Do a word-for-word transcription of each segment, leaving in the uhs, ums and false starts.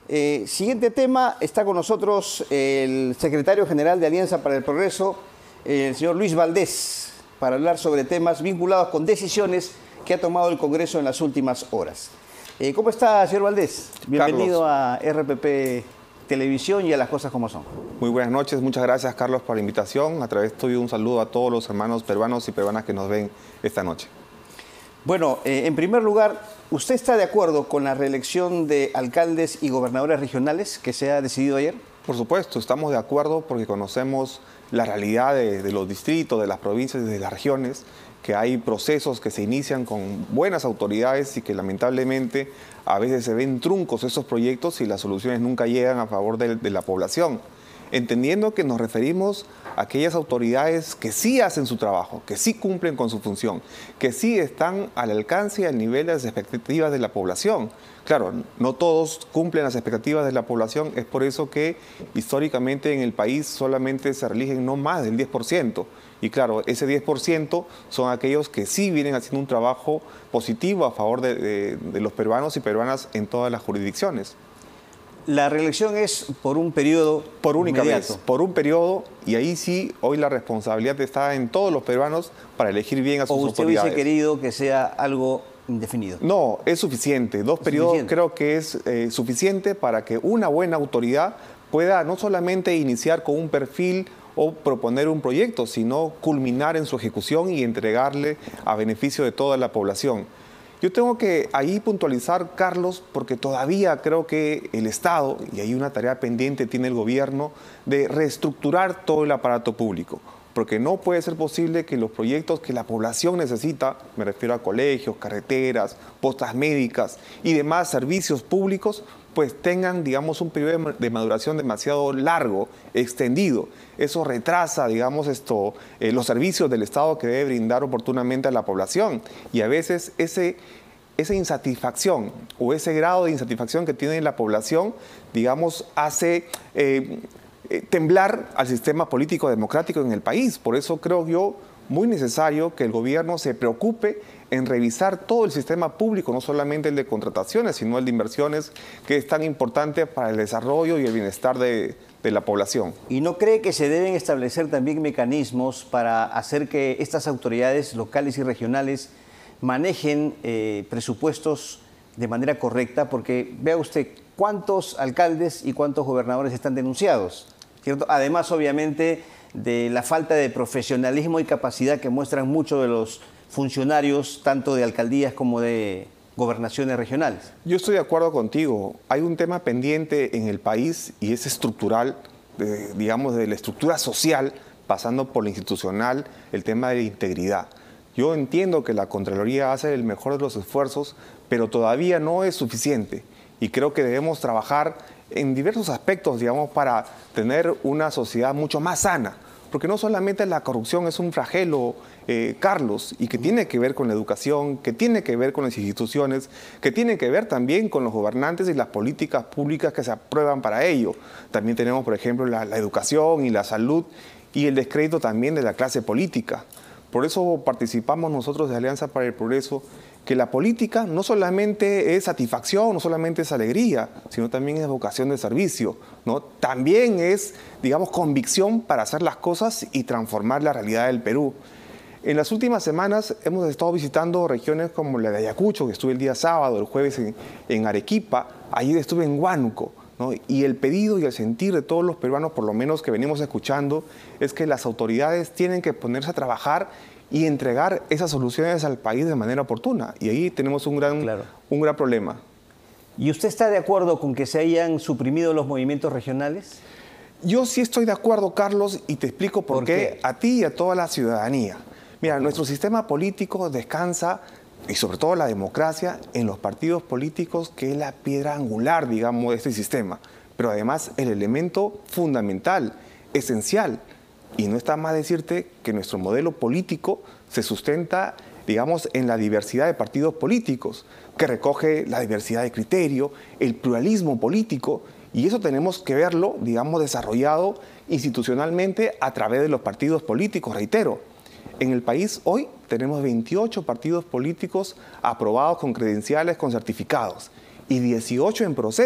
Eh, siguiente tema, está con nosotros el secretario general de Alianza para el Progreso, el señor Luis Valdés, para hablar sobre temas vinculados con decisiones que ha tomado el Congreso en las últimas horas. Eh, ¿Cómo está, señor Valdés? Bienvenido Carlos. A R P P Televisión y a Las Cosas Como Son. Muy buenas noches, muchas gracias, Carlos, por la invitación. A través tuyo un saludo a todos los hermanos peruanos y peruanas que nos ven esta noche. Bueno, eh, en primer lugar, ¿usted está de acuerdo con la reelección de alcaldes y gobernadores regionales que se ha decidido ayer? Por supuesto, estamos de acuerdo porque conocemos la realidad de, de los distritos, de las provincias y de las regiones, que hay procesos que se inician con buenas autoridades y que lamentablemente a veces se ven truncos esos proyectos y las soluciones nunca llegan a favor de, de la población. Entendiendo que nos referimos a aquellas autoridades que sí hacen su trabajo, que sí cumplen con su función, que sí están al alcance y al nivel de las expectativas de la población. Claro, no todos cumplen las expectativas de la población, es por eso que históricamente en el país solamente se eligen no más del diez por ciento. Y claro, ese diez por ciento son aquellos que sí vienen haciendo un trabajo positivo a favor de, de, de los peruanos y peruanas en todas las jurisdicciones. La reelección es por un periodo Por única inmediato. vez, por un periodo, y ahí sí, hoy la responsabilidad está en todos los peruanos para elegir bien a sus autoridades. ¿O usted hubiese querido que sea algo indefinido? No, es suficiente. Dos periodos suficiente. creo que es eh, suficiente para que una buena autoridad pueda no solamente iniciar con un perfil o proponer un proyecto, sino culminar en su ejecución y entregarle a beneficio de toda la población. Yo tengo que ahí puntualizar, Carlos, porque todavía creo que el Estado, y hay una tarea pendiente tiene el gobierno, de reestructurar todo el aparato público. Porque no puede ser posible que los proyectos que la población necesita, me refiero a colegios, carreteras, postas médicas y demás servicios públicos, pues tengan, digamos, un periodo de maduración demasiado largo, extendido. Eso retrasa, digamos, esto, eh, los servicios del Estado que debe brindar oportunamente a la población. Y a veces ese, esa insatisfacción o ese grado de insatisfacción que tiene la población, digamos, hace eh, eh, temblar al sistema político democrático en el país. Por eso creo yo muy necesario que el gobierno se preocupe en revisar todo el sistema público, no solamente el de contrataciones, sino el de inversiones, que es tan importante para el desarrollo y el bienestar de, de la población. ¿Y no cree que se deben establecer también mecanismos para hacer que estas autoridades locales y regionales manejen eh, presupuestos de manera correcta? Porque vea usted cuántos alcaldes y cuántos gobernadores están denunciados, ¿cierto? Además, obviamente, de la falta de profesionalismo y capacidad que muestran muchos de los funcionarios, tanto de alcaldías como de gobernaciones regionales. Yo estoy de acuerdo contigo. Hay un tema pendiente en el país y es estructural, de, digamos, de la estructura social, pasando por la institucional, el tema de la integridad. Yo entiendo que la Contraloría hace el mejor de los esfuerzos, pero todavía no es suficiente. Y creo que debemos trabajar en diversos aspectos, digamos, para tener una sociedad mucho más sana. Porque no solamente la corrupción es un flagelo, eh, Carlos, y que tiene que ver con la educación, que tiene que ver con las instituciones, que tiene que ver también con los gobernantes y las políticas públicas que se aprueban para ello. También tenemos, por ejemplo, la, la educación y la salud y el descrédito también de la clase política. Por eso participamos nosotros de Alianza para el Progreso, que la política no solamente es satisfacción, no solamente es alegría, sino también es vocación de servicio, ¿no? También es, digamos, convicción para hacer las cosas y transformar la realidad del Perú. En las últimas semanas hemos estado visitando regiones como la de Ayacucho, que estuve el día sábado, el jueves en, en Arequipa, ayer estuve en Huánuco, ¿no? Y el pedido y el sentir de todos los peruanos, por lo menos que venimos escuchando, es que las autoridades tienen que ponerse a trabajar y entregar esas soluciones al país de manera oportuna. Y ahí tenemos un gran, claro. un gran problema. ¿Y usted está de acuerdo con que se hayan suprimido los movimientos regionales? Yo sí estoy de acuerdo, Carlos, y te explico por, ¿Por qué, qué a ti y a toda la ciudadanía. Mira, nuestro sistema político descansa, y sobre todo la democracia, en los partidos políticos, que es la piedra angular, digamos, de este sistema. Pero además el elemento fundamental, esencial. Y no está más decirte que nuestro modelo político se sustenta, digamos, en la diversidad de partidos políticos, que recoge la diversidad de criterio, el pluralismo político, y eso tenemos que verlo, digamos, desarrollado institucionalmente a través de los partidos políticos, reitero. En el país hoy tenemos veintiocho partidos políticos aprobados con credenciales, con certificados, y dieciocho en proceso.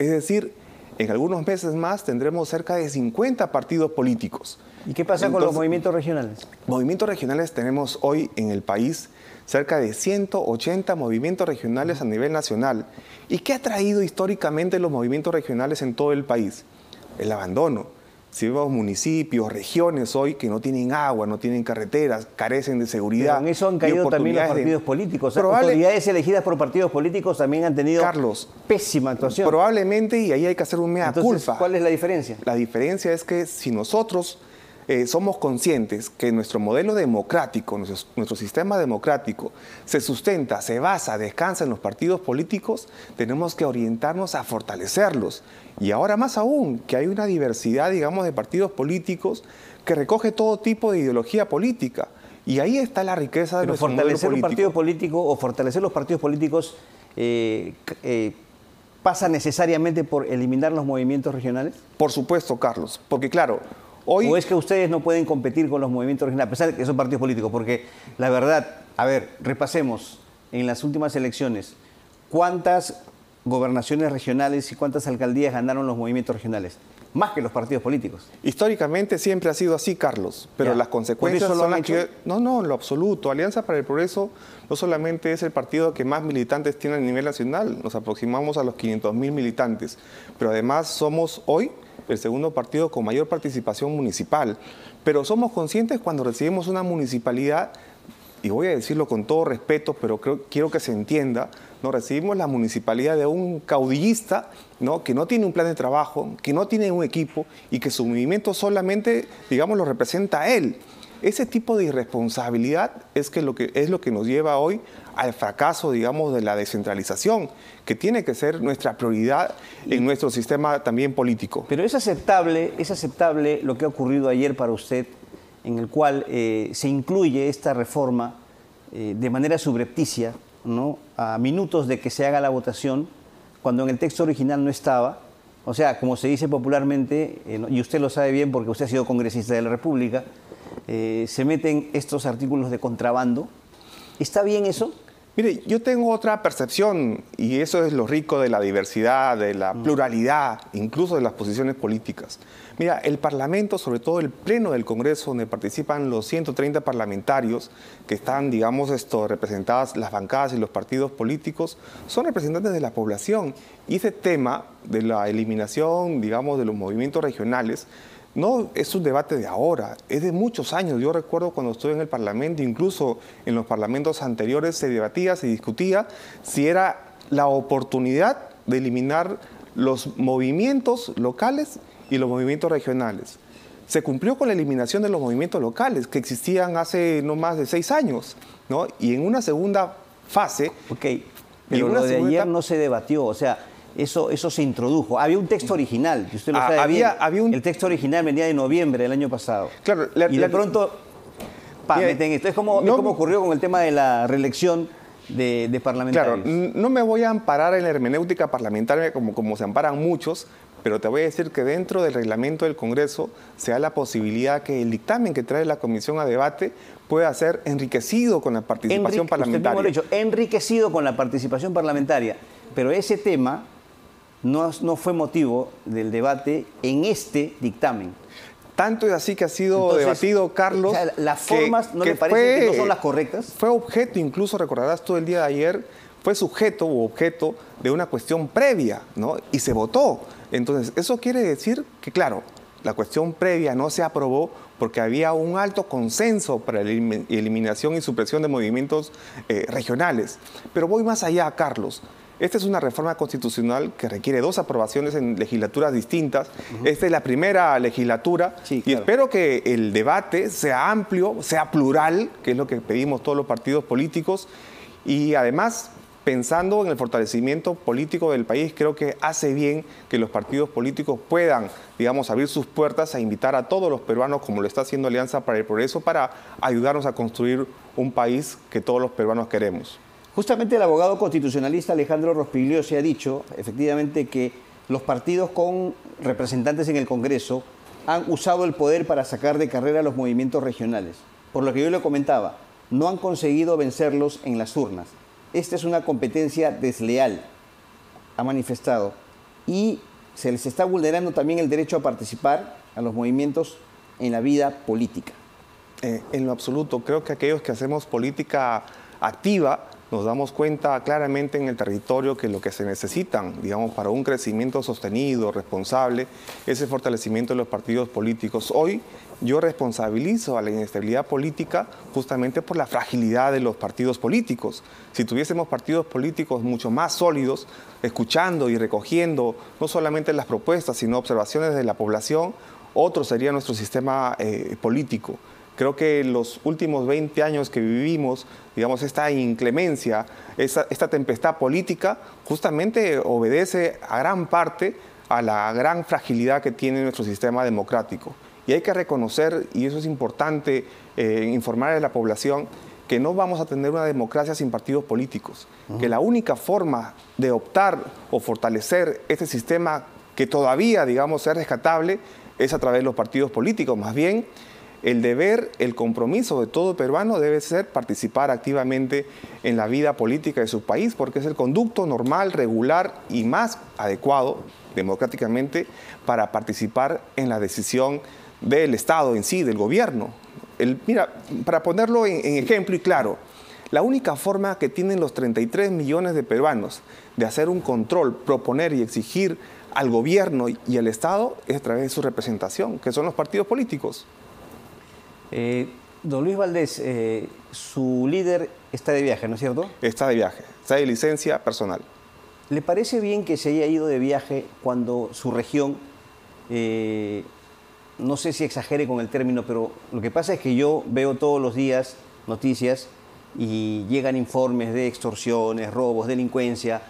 Es decir, en algunos meses más tendremos cerca de cincuenta partidos políticos. ¿Y qué pasa Entonces, con los movimientos regionales? Movimientos regionales tenemos hoy en el país cerca de ciento ochenta movimientos regionales a nivel nacional. ¿Y qué ha traído históricamente los movimientos regionales en todo el país? El abandono. Si vemos municipios, regiones hoy que no tienen agua, no tienen carreteras, carecen de seguridad. Pero en eso han caído también los partidos políticos. Probable, autoridades elegidas por partidos políticos también han tenido Carlos, pésima actuación. Probablemente, y ahí hay que hacer un mea Entonces, culpa. ¿cuál es la diferencia? La diferencia es que si nosotros eh, somos conscientes que nuestro modelo democrático, nuestro, nuestro sistema democrático se sustenta, se basa, descansa en los partidos políticos, tenemos que orientarnos a fortalecerlos. Y ahora más aún, que hay una diversidad, digamos, de partidos políticos que recoge todo tipo de ideología política. Y ahí está la riqueza de Pero nuestro modelo fortalecer político. un partido político o fortalecer los partidos políticos eh, eh, pasa necesariamente por eliminar los movimientos regionales. Por supuesto, Carlos, porque claro, hoy... ¿O es que ustedes no pueden competir con los movimientos regionales, a pesar de que son partidos políticos? Porque la verdad, a ver, repasemos, en las últimas elecciones, ¿cuántas gobernaciones regionales y cuántas alcaldías ganaron los movimientos regionales? Más que los partidos políticos. Históricamente siempre ha sido así, Carlos, pero ya. las consecuencias ¿Por eso son lo las que... No, no, en lo absoluto. Alianza para el Progreso no solamente es el partido que más militantes tiene a nivel nacional, nos aproximamos a los quinientos mil militantes, pero además somos hoy el segundo partido con mayor participación municipal. Pero somos conscientes cuando recibimos una municipalidad, y voy a decirlo con todo respeto, pero creo, quiero que se entienda, ¿no? Recibimos la municipalidad de un caudillista, ¿no? Que no tiene un plan de trabajo, que no tiene un equipo y que su movimiento solamente, digamos, lo representa a él. Ese tipo de irresponsabilidad es, que lo que, es lo que nos lleva hoy al fracaso, digamos, de la descentralización, que tiene que ser nuestra prioridad en nuestro sistema también político. Pero es aceptable, es aceptable lo que ha ocurrido ayer para usted, en el cual eh, se incluye esta reforma eh, de manera subrepticia, ¿no? A minutos de que se haga la votación, cuando en el texto original no estaba. O sea, como se dice popularmente, eh, y usted lo sabe bien porque usted ha sido congresista de la República, eh, se meten estos artículos de contrabando. ¿Está bien eso? Mire, yo tengo otra percepción y eso es lo rico de la diversidad, de la pluralidad, incluso de las posiciones políticas. Mira, el Parlamento, sobre todo el Pleno del Congreso, donde participan los ciento treinta parlamentarios que están, digamos, esto, representadas las bancadas y los partidos políticos, son representantes de la población. Y ese tema de la eliminación, digamos, de los movimientos regionales, no es un debate de ahora, es de muchos años. Yo recuerdo cuando estuve en el Parlamento, incluso en los parlamentos anteriores se debatía, se discutía si era la oportunidad de eliminar los movimientos locales y los movimientos regionales. Se cumplió con la eliminación de los movimientos locales que existían hace no más de seis años, ¿no? Y en una segunda fase... Ok, pero lo de ayer no se debatió, o sea... Eso, eso se introdujo. Había un texto original, que usted lo sabe había, bien. Había un... El texto original venía de noviembre del año pasado. Claro, la, y de la... pronto, pa, Mira, meten esto. Es como, no, es como ocurrió con el tema de la reelección de, de parlamentarios. Claro, no me voy a amparar en la hermenéutica parlamentaria como, como se amparan muchos, pero te voy a decir que dentro del reglamento del Congreso se da la posibilidad que el dictamen que trae la comisión a debate pueda ser enriquecido con la participación Enrique, parlamentaria. Usted mismo lo ha dicho, enriquecido con la participación parlamentaria. Pero ese tema... No, no fue motivo del debate en este dictamen. Tanto es así que ha sido Entonces, debatido, Carlos. O sea, las formas, que, ¿no que le parece fue, que no son las correctas? Fue objeto, incluso recordarás tú el día de ayer, fue sujeto u objeto de una cuestión previa, ¿no? Y se votó. Entonces, eso quiere decir que, claro, la cuestión previa no se aprobó porque había un alto consenso para la eliminación y supresión de movimientos eh, regionales. Pero voy más allá, Carlos. Esta es una reforma constitucional que requiere dos aprobaciones en legislaturas distintas. Uh-huh. Esta es la primera legislatura sí, y claro. espero que el debate sea amplio, sea plural, que es lo que pedimos todos los partidos políticos. Y además, pensando en el fortalecimiento político del país, creo que hace bien que los partidos políticos puedan, digamos, abrir sus puertas a invitar a todos los peruanos, como lo está haciendo Alianza para el Progreso, para ayudarnos a construir un país que todos los peruanos queremos. Justamente el abogado constitucionalista Alejandro Rospigliosi ha dicho, efectivamente, que los partidos con representantes en el Congreso han usado el poder para sacar de carrera a los movimientos regionales. Por lo que yo le comentaba, no han conseguido vencerlos en las urnas. Esta es una competencia desleal, ha manifestado. y se les está vulnerando también el derecho a participar a los movimientos en la vida política. Eh, en lo absoluto, creo que aquellos que hacemos política activa nos damos cuenta claramente en el territorio que lo que se necesitan, digamos, para un crecimiento sostenido, responsable, es el fortalecimiento de los partidos políticos. Hoy yo responsabilizo a la inestabilidad política justamente por la fragilidad de los partidos políticos. Si tuviésemos partidos políticos mucho más sólidos, escuchando y recogiendo no solamente las propuestas, sino observaciones de la población, otro sería nuestro sistema eh, político. Creo que los últimos veinte años que vivimos, digamos, esta inclemencia, esta, esta tempestad política, justamente obedece a gran parte a la gran fragilidad que tiene nuestro sistema democrático. Y hay que reconocer, y eso es importante, eh, informar a la población, que no vamos a tener una democracia sin partidos políticos, uh-huh. que la única forma de optar o fortalecer este sistema que todavía, digamos, es rescatable, es a través de los partidos políticos. Más bien, el deber, el compromiso de todo peruano debe ser participar activamente en la vida política de su país, porque es el conducto normal, regular y más adecuado democráticamente para participar en la decisión del Estado en sí, del gobierno. El, mira, para ponerlo en, en ejemplo y claro, la única forma que tienen los treinta y tres millones de peruanos de hacer un control, proponer y exigir al gobierno y al Estado es a través de su representación, que son los partidos políticos. Eh, don Luis Valdés, eh, su líder está de viaje, ¿no es cierto? Está de viaje, está de licencia personal. ¿Le parece bien que se haya ido de viaje cuando su región, eh, no sé si exagere con el término, pero lo que pasa es que yo veo todos los días noticias y llegan informes de extorsiones, robos, delincuencia,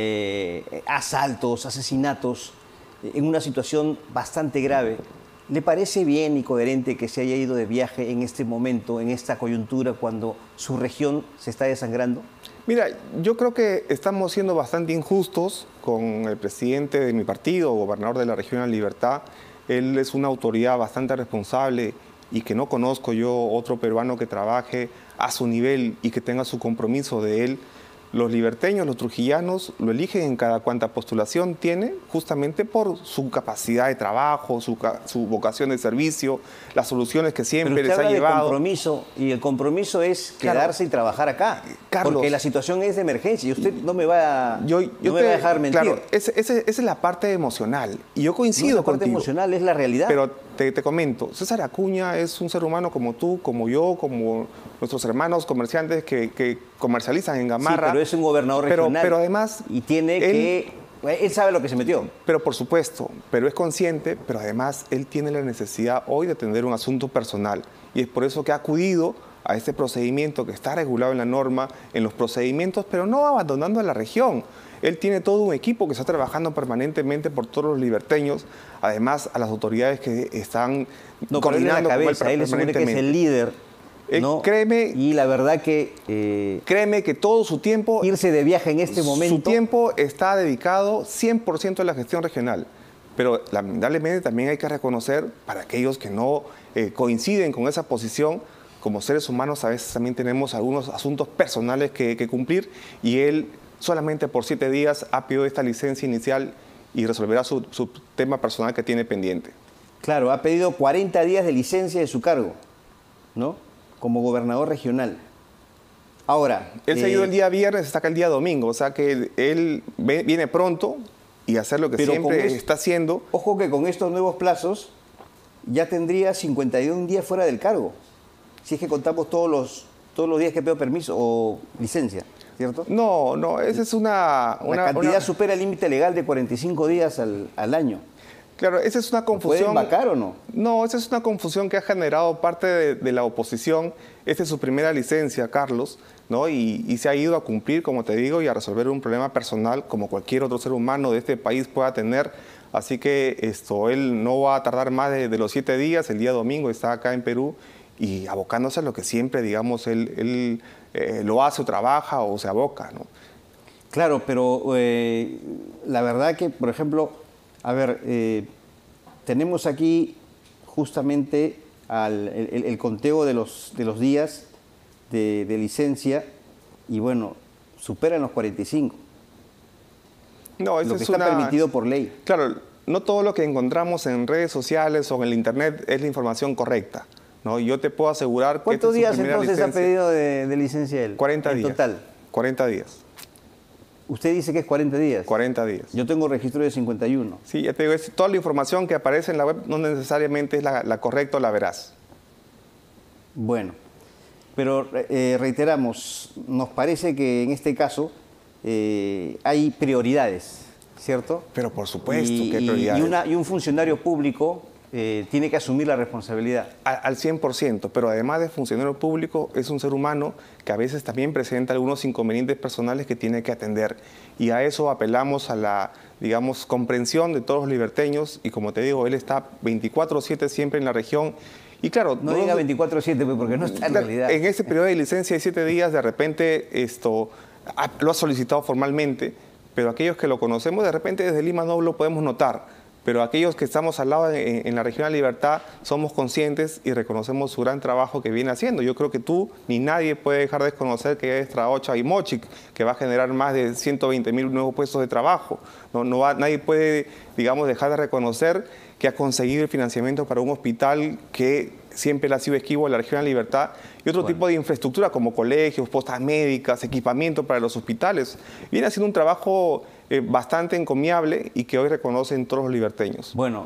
eh, asaltos, asesinatos, en una situación bastante grave? ¿Le parece bien y coherente que se haya ido de viaje en este momento, en esta coyuntura, cuando su región se está desangrando? Mira, yo creo que estamos siendo bastante injustos con el presidente de mi partido, gobernador de la región de La Libertad. Él es una autoridad bastante responsable y que no conozco yo otro peruano que trabaje a su nivel y que tenga su compromiso de él. Los liberteños, los trujillanos, lo eligen en cada cuanta postulación tiene, justamente por su capacidad de trabajo, su, su vocación de servicio, las soluciones que siempre les ha llevado. Pero usted habla de compromiso, y el compromiso es quedarse claro, y trabajar acá, Carlos, porque la situación es de emergencia y usted no me va a, yo, yo no me te, va a dejar mentir. Claro, ese, ese, esa es la parte emocional, y yo coincido no, la parte contigo. emocional es la realidad. Pero te, te comento, César Acuña es un ser humano como tú, como yo, como nuestros hermanos comerciantes que, que comercializan en Gamarra. Sí, pero es un gobernador regional. Pero, pero además... Y tiene él, que... Él sabe lo que se metió. Pero por supuesto, pero es consciente, pero además él tiene la necesidad hoy de atender un asunto personal. Y es por eso que ha acudido a este procedimiento que está regulado en la norma, en los procedimientos, pero no abandonando a la región. Él tiene todo un equipo que está trabajando permanentemente por todos los liberteños, además a las autoridades que están no, coordinando con él permanentemente. Él es, que es el líder. ¿No? Eh, créeme, y la verdad que eh, créeme que todo su tiempo, irse de viaje en este momento, su tiempo está dedicado cien por ciento a la gestión regional. Pero lamentablemente también hay que reconocer, para aquellos que no eh, coinciden con esa posición, como seres humanos a veces también tenemos algunos asuntos personales que, que cumplir, y él solamente por siete días ha pedido esta licencia inicial y resolverá su, su tema personal que tiene pendiente. Claro, ha pedido cuarenta días de licencia de su cargo, ¿no? Como gobernador regional. Ahora... Él eh, se ha ido el día viernes, está acá el día domingo, o sea que él viene pronto y hacer lo que siempre es, está haciendo. Ojo que con estos nuevos plazos ya tendría cincuenta y un días fuera del cargo, si es que contamos todos los, todos los días que pido permiso o licencia, ¿cierto? No, no, esa es una... una La cantidad una... supera el límite legal de cuarenta y cinco días al, al año. Claro, esa es una confusión. ¿Puede vacar o no? No, esa es una confusión que ha generado parte de, de la oposición. Esta es su primera licencia, Carlos, ¿no? Y, y se ha ido a cumplir, como te digo, y a resolver un problema personal como cualquier otro ser humano de este país pueda tener. Así que esto, él no va a tardar más de, de los siete días. El día domingo está acá en Perú y abocándose a lo que siempre, digamos, él, él eh, lo hace o trabaja o se aboca, ¿no? Claro, pero eh, la verdad que, por ejemplo... A ver, eh, tenemos aquí justamente al, el, el conteo de los, de los días de, de licencia y bueno, superan los cuarenta y cinco. No, eso lo que es está una... permitido por ley. Claro, no todo lo que encontramos en redes sociales o en el Internet es la información correcta, ¿no? Yo te puedo asegurar que... ¿Cuántos días entonces licencia, ha pedido de, de licencia él? cuarenta días. En total. cuarenta días. Usted dice que es cuarenta días. cuarenta días. Yo tengo registro de cincuenta y uno. Sí, ya te digo, es, toda la información que aparece en la web no necesariamente es la, la correcta o la veraz. Bueno, pero eh, reiteramos, nos parece que en este caso eh, hay prioridades, ¿cierto? Pero por supuesto y, que hay prioridades. Y, una, y un funcionario público eh, tiene que asumir la responsabilidad. A, al cien por ciento, pero además de funcionario público, es un ser humano que a veces también presenta algunos inconvenientes personales que tiene que atender. Y a eso apelamos a la, digamos, comprensión de todos los liberteños. Y como te digo, él está veinticuatro siete siempre en la región. Y claro, no, no diga veinticuatro siete porque no está en realidad. En ese periodo de licencia de siete días, de repente esto lo ha solicitado formalmente, pero aquellos que lo conocemos, de repente desde Lima no lo podemos notar. Pero aquellos que estamos al lado en, en la región de la Libertad somos conscientes y reconocemos su gran trabajo que viene haciendo. Yo creo que tú ni nadie puede dejar de conocer que es Traocha y Mochic, que va a generar más de ciento veinte mil nuevos puestos de trabajo. No, no va, nadie puede, digamos, dejar de reconocer que ha conseguido el financiamiento para un hospital que siempre le ha sido esquivo a la región de la Libertad y otro bueno. tipo de infraestructura como colegios, postas médicas, equipamiento para los hospitales. Viene haciendo un trabajo eh, bastante encomiable y que hoy reconocen todos los liberteños. Bueno,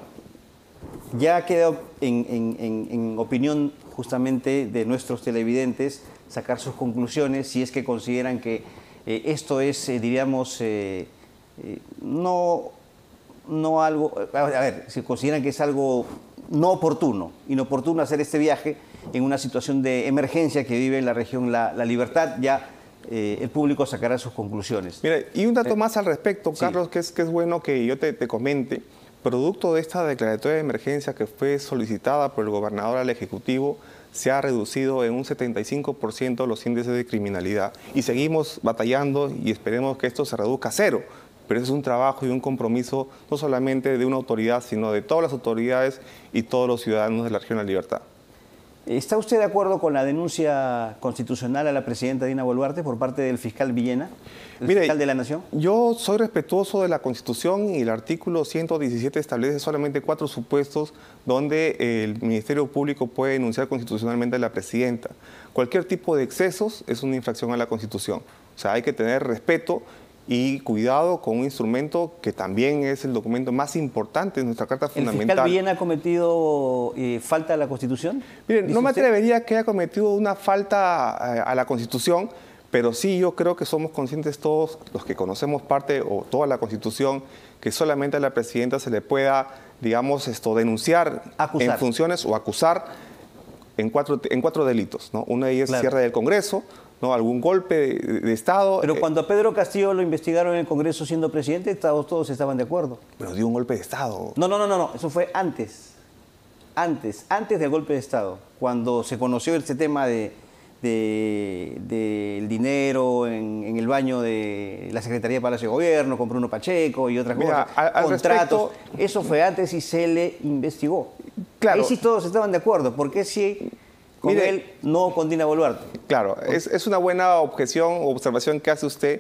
ya ha quedado en, en, en, en opinión justamente de nuestros televidentes sacar sus conclusiones si es que consideran que eh, esto es, eh, diríamos, eh, eh, no, no algo, a ver, si consideran que es algo no oportuno, inoportuno hacer este viaje en una situación de emergencia que vive en la región La, la Libertad, ya eh, el público sacará sus conclusiones. Mira, y un dato eh, más al respecto, Carlos, sí. que, es, que es bueno que yo te, te comente. Producto de esta declaratoria de emergencia que fue solicitada por el gobernador al Ejecutivo, se ha reducido en un setenta y cinco por ciento los índices de criminalidad. Y seguimos batallando y esperemos que esto se reduzca a cero. Pero es un trabajo y un compromiso no solamente de una autoridad, sino de todas las autoridades y todos los ciudadanos de la región de la Libertad. ¿Está usted de acuerdo con la denuncia constitucional a la presidenta Dina Boluarte por parte del fiscal Villena, el Mire, fiscal de la Nación? Yo soy respetuoso de la Constitución y el artículo ciento diecisiete establece solamente cuatro supuestos donde el Ministerio Público puede denunciar constitucionalmente a la presidenta. Cualquier tipo de excesos es una infracción a la Constitución. O sea, hay que tener respeto y cuidado con un instrumento que también es el documento más importante de nuestra Carta Fundamental. ¿El fiscal Villena ha cometido eh, falta a la Constitución? Miren, no me atrevería a que haya cometido una falta a, a la Constitución, pero sí yo creo que somos conscientes todos, los que conocemos parte o toda la Constitución, que solamente a la presidenta se le pueda, digamos, esto, denunciar acusar. en funciones o acusar en cuatro, en cuatro delitos, ¿no? Una de ellas claro. cierre del Congreso, ¿no? Algún golpe de, de Estado. Pero cuando a Pedro Castillo lo investigaron en el Congreso siendo presidente, todos, todos estaban de acuerdo. Pero dio un golpe de Estado. No, no, no, no, no, eso fue antes. Antes, antes del golpe de Estado, cuando se conoció este tema de, de, de dinero en, en el baño de la Secretaría de Palacio de Gobierno, con Bruno Pacheco y otras Mira, cosas, al, al contratos, respecto, eso fue antes y se le investigó. Claro. Ahí sí todos estaban de acuerdo, porque si con Mire, él no con Dina Boluarte. Claro, es, es una buena objeción o observación que hace usted.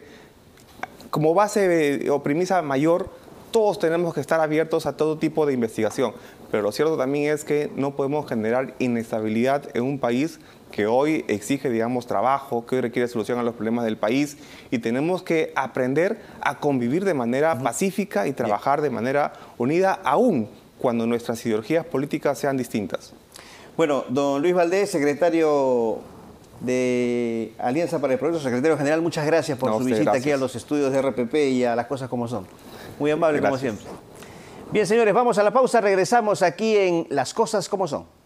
Como base o premisa mayor, todos tenemos que estar abiertos a todo tipo de investigación, pero lo cierto también es que no podemos generar inestabilidad en un país que hoy exige, digamos, trabajo, que hoy requiere solución a los problemas del país, y tenemos que aprender a convivir de manera uh-huh. pacífica y trabajar Bien. de manera unida, aún cuando nuestras ideologías políticas sean distintas. Bueno, don Luis Valdés, secretario de Alianza para el Progreso, secretario general, muchas gracias por no, su visita gracias. aquí a los estudios de R P P y a Las Cosas Como Son. Muy amable, gracias. como siempre. Bien, señores, vamos a la pausa, regresamos aquí en Las Cosas Como Son.